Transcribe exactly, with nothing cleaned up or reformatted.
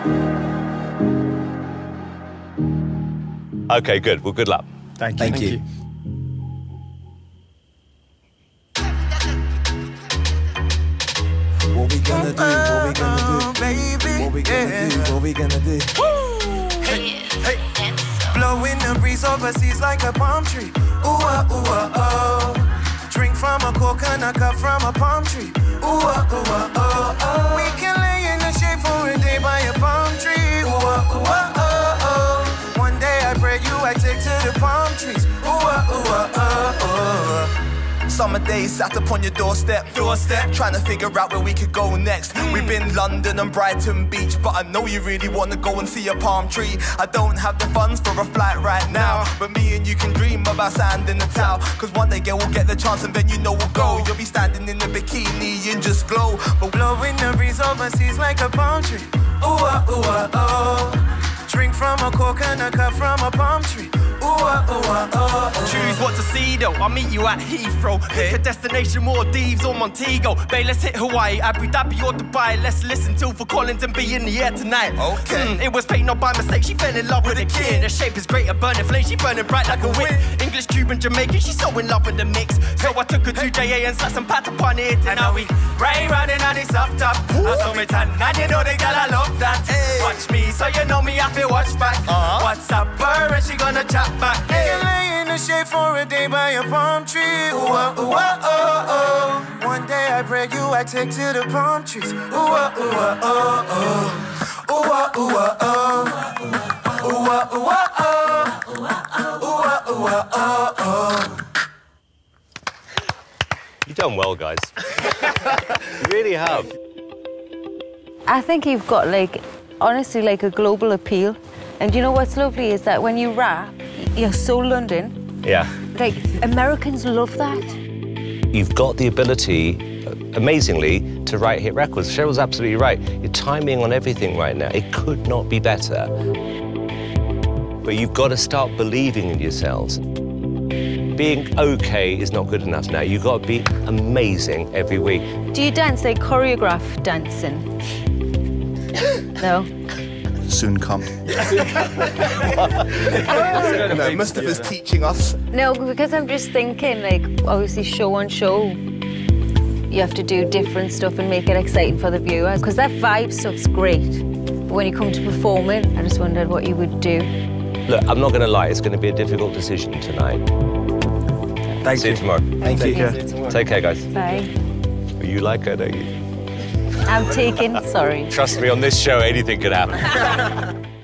Okay, good. Well, good luck. Thank you. Thank, Thank you. you. What we gonna do? What we gonna do? Baby, What we gonna yeah. do? What we gonna do? Hey, hey. Blowing the breeze overseas like a palm tree. Ooh, ah, ooh, ah, oh. Drink from a coconut cup from a palm tree. Ooh, ah, ooh, ah, oh, oh. We can lay in the shade for a day by a palm tree. Ooh, ah, ooh, ah, oh, oh. One day I pray you I take to the palm trees. Ooh, ah, ooh, ah, oh, oh. Summer days sat upon your doorstep, doorstep, trying to figure out where we could go next. Mm. We've been London and Brighton Beach, but I know you really want to go and see a palm tree. I don't have the funds for a flight right now, but me and you can dream about sand in the towel. Cause one day, girl, we'll get the chance and then you know we'll go. You'll be standing in the bikini and just glow, but blowing the breeze overseas like a palm tree. Ooh, ah, ooh, ah, oh. Drink from a coconut cup from a palm tree. Ooh, ah, ooh, ah, oh, oh. Choose what to see though, I'll meet you at Heathrow. Pick a destination, Maldives or Montego. Babe, let's hit Hawaii, Abu Dhabi or Dubai. Let's listen to Phil Collins and be in the air tonight. Okay. Mm, it was fate, not by mistake, she fell in love with, with a kid. Her shape is great, a burning flame, she burning bright like a wick. English, Cuban, Jamaican, she's so in love with the mix. So I took her to J A and sat some pat upon it. And now we right round and on the soft top. I saw me tan, and you know the girl I love that. Hey. Watch me, so you know me, I feel watch back. Uh-huh. What's up, her, and she gonna chat back. Hey. You lay in the shade for a day by a palm tree. Ooh, ah, ooh, ah, oh, oh. One day I pray you I take to the palm trees. Ooh, ah, ooh, ah, oh, oh. Ooh, ah, ooh, ah, oh. Ooh, ah, ooh, ah, oh. Ooh, ah, ooh, ah, oh, oh. You've done well, guys. You really have. I think you've got, like, honestly, like a global appeal. And you know what's lovely is that when you rap, you're so London. Yeah. Like, Americans love that. You've got the ability, amazingly, to write hit records. Cheryl's absolutely right. Your timing on everything right now, it could not be better. But you've got to start believing in yourselves. Being okay is not good enough now. You've got to be amazing every week. Do you dance, like choreograph dancing? No? Soon come. No, Mustafa's teaching us. No, because I'm just thinking, like, obviously show on show, you have to do different stuff and make it exciting for the viewers. Because that vibe stuff's great. But when you come to performing, I just wondered what you would do. Look, I'm not going to lie, it's going to be a difficult decision tonight. Thank See you. you tomorrow. Thank Take you. care. Take care, guys. Bye. You like her, don't you? I'm taking, sorry. Trust me, on this show, anything could happen.